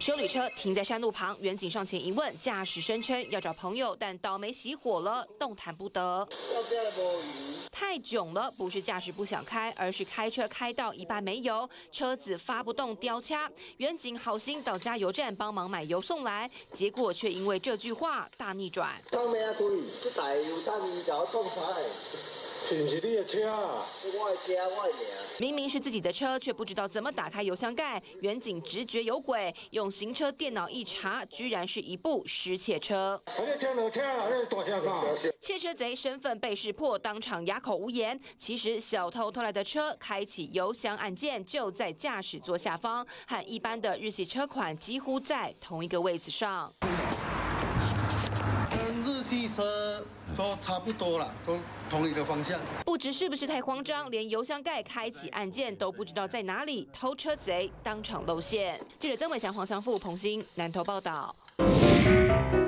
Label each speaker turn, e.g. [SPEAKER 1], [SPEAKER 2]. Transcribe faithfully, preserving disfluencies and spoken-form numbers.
[SPEAKER 1] 休旅车停在山路旁，远警上前一问，驾驶声称要找朋友，但倒霉熄火了，动弹不得。太囧了，不是驾驶不想开，而是开车开到一半没油，车子发不动掉掐。远警好心到加油站帮忙买油送来，结果却因为这句话大逆转。
[SPEAKER 2] 是不是你的车啊？
[SPEAKER 3] 我的车，我的名。
[SPEAKER 1] 明明是自己的车，却不知道怎么打开油箱盖。远警直觉有鬼，用行车电脑一查，居然是一部失窃车。窃车贼身份被识破，当场哑口无言。其实小偷偷来的车，开启油箱按键就在驾驶座下方，和一般的日系车款几乎在同一个位置上。
[SPEAKER 4] 跟日系车都差不多啦，都同一个方向。
[SPEAKER 1] 不知是不是太慌张，连油箱盖开启按键都不知道在哪里，偷车贼当场露馅。记者曾伟翔、黄祥富、彭欣南投报道。